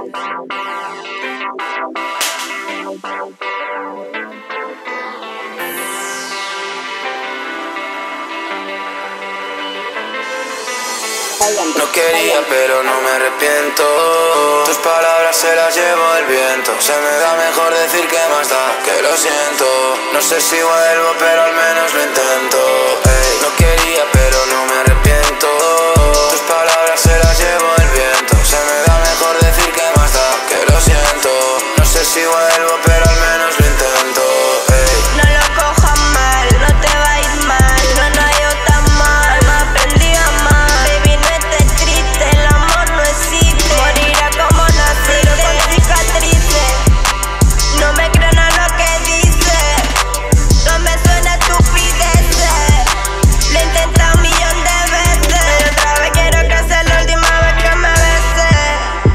No quería, pero no me arrepiento. Tus palabras se las llevo el viento. Se me da mejor decir que más da, que lo siento. No sé si vuelvo, pero al menos lo intento. Ey, no quería, pero no me arrepiento. Tus palabras se las llevo el viento. Se me da mejor decir que más da, que lo siento. No sé si vuelvo, pero al menos lo intento. Ey. No lo cojas mal, no te va a ir mal. No ha ido tan mal, me aprendí a amar. Baby, no estés triste, el amor no existe. Morirá como naciste, con cicatrices. No me creo nada lo que dices. No me suena estupideces. Lo he intentado un millón de veces, pero otra vez quiero que sea la última vez que me beses.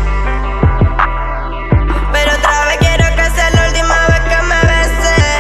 Pero otra vez quiero que sea la última vez que me beses.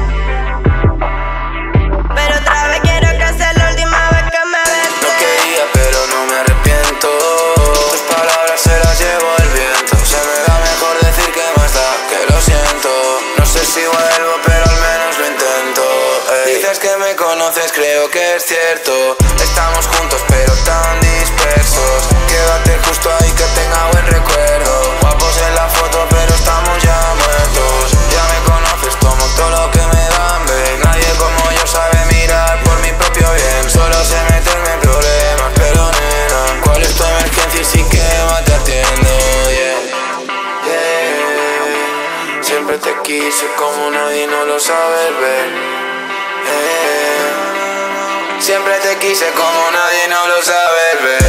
Pero otra vez quiero que sea la última vez que me beses. No quería, pero no me arrepiento. Tus palabras se las llevo el viento. Se me da mejor decir que más da, que lo siento. No sé si vuelvo, pero al menos lo intento. Ey. Dices que me conoces, creo que es cierto. Estamos juntos, pero tan dispersos. Quédate justo ahí que tenga buen recuerdo. Guapos en la foto, pero estamos ya muertos. Ya me conoces, tomo todo lo que me dan, ven. Nadie como yo sabe mirar por mi propio bien. Solo sé meterme en problemas, pero nena, ¿cuál es tu emergencia y si quema te atiendo? Yeah, yeah. Siempre te quise como nadie no lo sabe ver. Siempre te quise como nadie no lo sabe ver.